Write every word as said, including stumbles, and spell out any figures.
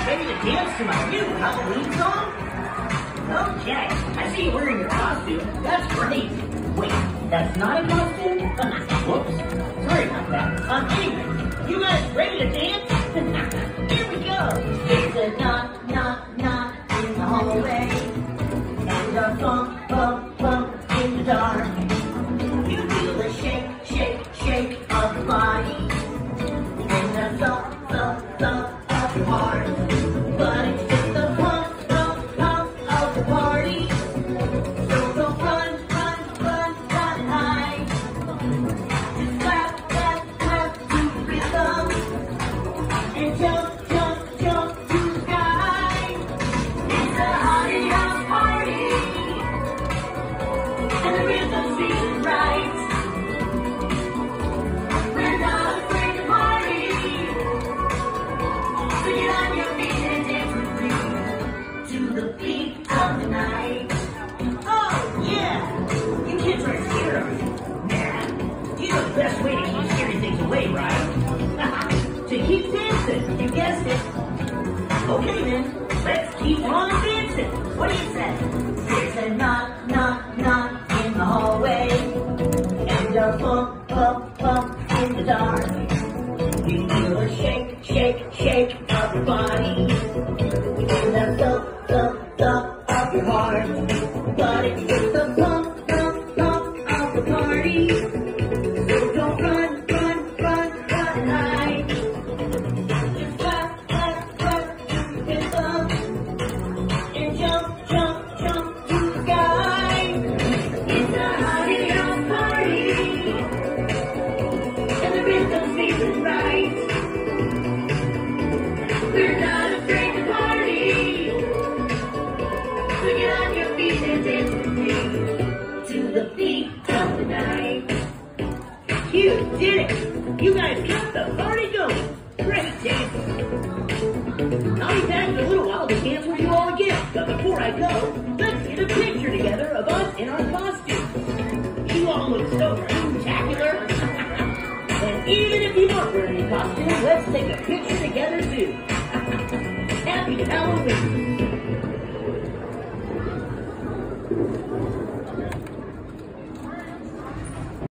ready to dance to my new Halloween song? Okay, I see you're wearing your costume. That's great. Wait, that's not a costume? Whoops. Sorry about that. Um, anyway, you guys ready to dance? Here we go. It's a knock, knock, knock in the hallway. And a bump, bump, bump in the dark. You feel the shake, shake, shake of the body. And a thump, thump, thump of your heart. But it's just the pump, thump, thump of the party. So don't run, run, run, run and hide. Just clap, clap, clap to the rhythm. And jump, jump, jump to the sky. It's a haunted house party. And the rhythm's feeling right. We're not afraid to party. So get on your feet and dance with me to the beat of the night. Oh yeah, you kids are heroes. Man, you know the best way to keep scary things away, right? To keep dancing, you guessed it. Okay then, let's keep on dancing. What do you say? There's a knock, knock, knock in the hallway. And a bump, bump, bump in the dark. You feel a shake, shake, shake of your body. And a thump, thump, thump of your heart. But it's just the pump, pump, pump of the party. So don't run, run, run, run and hide. Just clap, clap, clap to the rhythm. And jump, jump, jump to the sky. It's a haunted house party. And the rhythm's feeling right. We're not afraid to party. So get on your feet and dance with me to the beat of the night. You did it! You guys kept the party going. Great dance. I'll be back in a little while to dance with you all again. But before I go, let's get a picture together of us in our costumes. You all look so spectacular. And even if you aren't wearing a costume, let's take a picture.